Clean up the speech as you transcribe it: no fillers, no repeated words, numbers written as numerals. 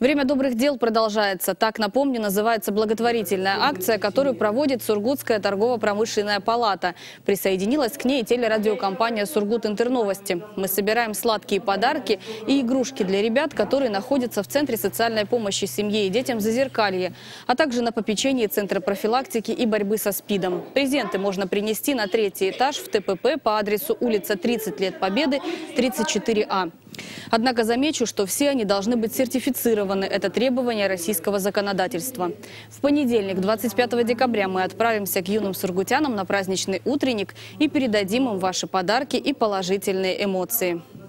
Время добрых дел продолжается. Так, напомню, называется благотворительная акция, которую проводит Сургутская торгово-промышленная палата. Присоединилась к ней телерадиокомпания «Сургут-Интерновости». Мы собираем сладкие подарки и игрушки для ребят, которые находятся в Центре социальной помощи семье и детям «Зазеркалье», а также на попечении Центра профилактики и борьбы со СПИДом. Презенты можно принести на 3-й этаж в ТПП по адресу улица 30 лет Победы, 34А. Однако замечу, что все они должны быть сертифицированы. Это требование российского законодательства. В понедельник, 25 декабря, мы отправимся к юным сургутянам на праздничный утренник и передадим им ваши подарки и положительные эмоции.